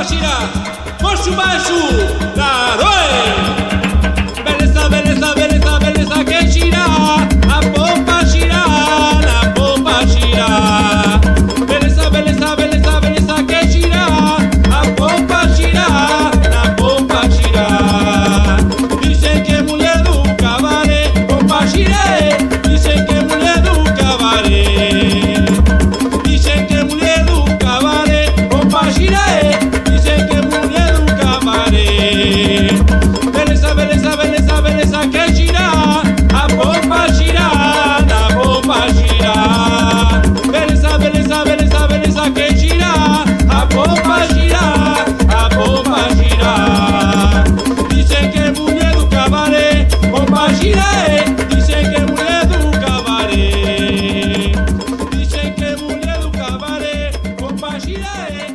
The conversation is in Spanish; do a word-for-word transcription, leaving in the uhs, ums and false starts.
pompa gira, mosu basu, naroe. Beleza, beleza, beleza, beleza que gira, a pompa gira, a pompa gira. Beleza, beleza, beleza, beleza que gira, a pompa gira, a pompa gira. Dicen que mulher do cabaré, pompa gira, dicen que mulher do cabaré. Dicen que mulher do cabaré, pompa gira, dicen que mulher do cabaré. Beleza, beleza, beleza, beleza que gira, a pompa gira, a pompa gira. Beleza, beleza, beleza, beleza que gira, a pompa gira, a pompa gira. Dicen que mulher do cabaré, pompa gira, dicen que mulher do cabaré. Dicen que mulher do cabaré, pompa gira.